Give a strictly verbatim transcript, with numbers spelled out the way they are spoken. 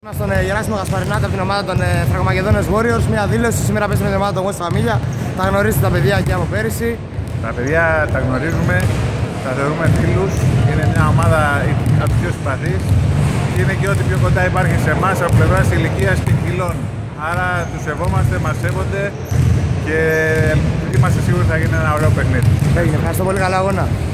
Στον Γεράσιμο Γασπαρινάτη από την ομάδα των Θρακομακεδόνες Warriors. Μια δήλωση. Σήμερα παίζουμε την ομάδα των West Familia. Τα γνωρίζετε τα παιδιά και από πέρυσι. Τα παιδιά τα γνωρίζουμε, τα θεωρούμε φίλους. Είναι μια ομάδα από τις πιο συμπαθείς. Είναι και ό,τι πιο κοντά υπάρχει σε εμάς από πλευράς ηλικίας και κιλών. Άρα τους σεβόμαστε, μας σέβονται και είμαστε σίγουροι θα γίνει ένα ωραίο παιχνίδι. Ευχαριστώ πολύ, καλά αγώνα.